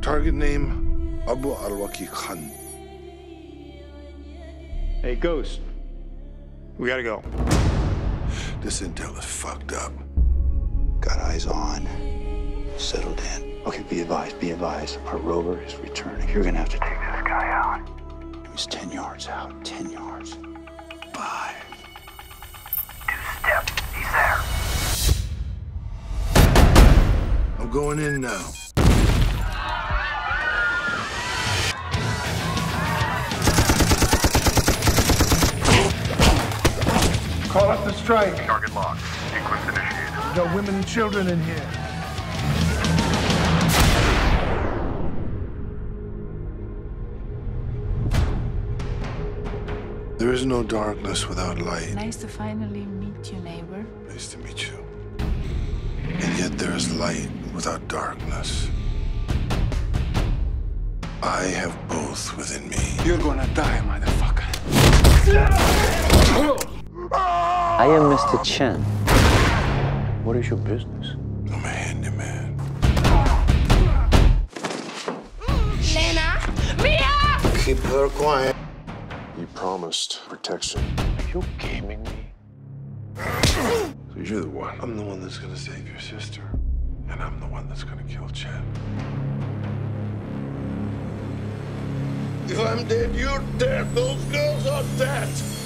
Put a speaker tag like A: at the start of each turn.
A: Target name, Abu Al-Waki Khan.
B: Hey, Ghost. We gotta go.
A: This intel is fucked up.
C: Got eyes on. Settled in. Okay, be advised, be advised. Our rover is returning. You're gonna have to take this guy out. He's 10 yards out. 10 yards. 5. 2-step. He's there.
A: I'm going in now.
D: Call up the strike.
E: Target locked. Sequence initiated.
D: There are women and children in here.
A: There is no darkness without light.
F: Nice to finally meet you, neighbor.
A: Nice to meet you. And yet there is light without darkness. I have both within me.
D: You're gonna die, motherfucker.
C: I am Mr. Chen. What is your business?
A: I'm a handyman.
F: Lena! Mia!
A: Keep her quiet.
G: You promised protection.
C: Are you gaming me?
A: So you're the one. I'm the one that's gonna save your sister. And I'm the one that's gonna kill Chen. If I'm dead, you're dead. Those girls are dead.